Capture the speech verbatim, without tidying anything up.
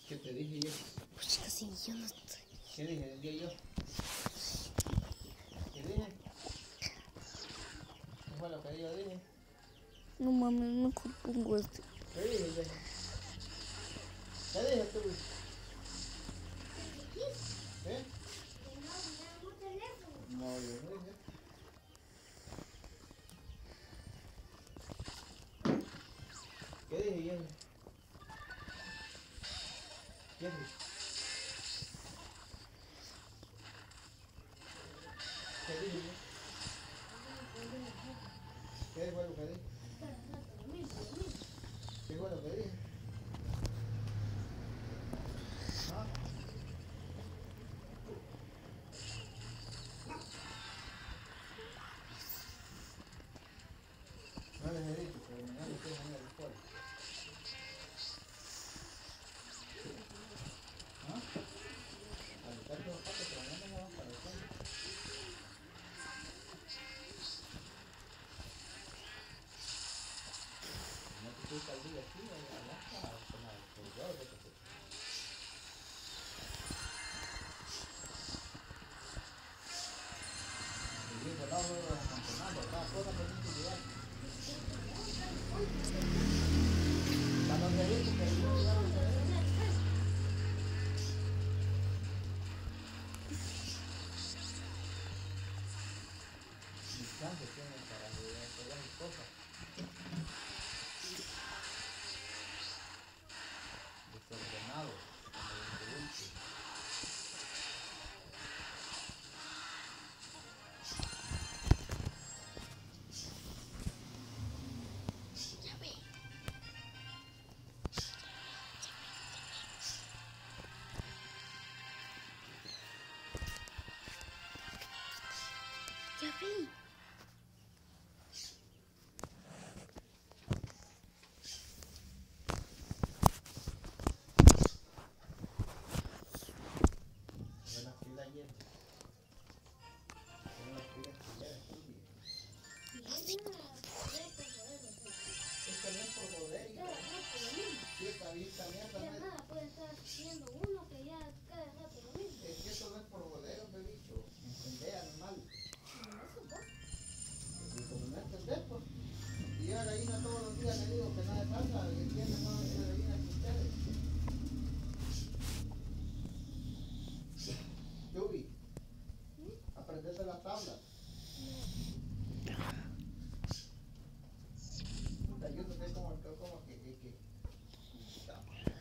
¿Qué te dije yo? Pues casi yo no estoy. ¿Qué dije? ¿El día yo? ¿Qué dije? ¿Qué fue lo que yo dije? No mames, mejor pongo este. ¿Qué dije yo? ¿Qué dije tú? ¿Qué? No, yo no dije. ¿Qué dije yo? ¿Qué dije? ¿Qué dije yo? ¿Qué fue lo que dije? ¿Qué fue lo que dije? ¿Ah? No les he dicho, pero mañana ustedes van a ir a la escuela. ¿Ah? A buscar los zapatos, pero mañana no van para la escuela. No te fuiste al día aquí, a la casa, con la seguridad, ¿o qué te fuiste? Y bien, por lado de los campeonatos, cada cosa pendiente de llevar. Para los deditos que yo llevaba los deditos. Mis chances tienen para hacer las cosas. Desordenados, como los dulces. Ya ve. Ya ve. Fue la fila ayer. Fue la fila ayer, estúpido. Esto no es por joder, hijo. Sí, esta vista mierda no es... Es que esto no es por joder, hombre, bicho. Entendé, animal. Y como no entendés, pues. Y yo a la gallina todos los días le digo que no le pasa, que entiende más de la gallina que ustedes. Yubi, aprendete las tablas. Puta, yo no sé cómo, cómo que, que, que. Puta madre.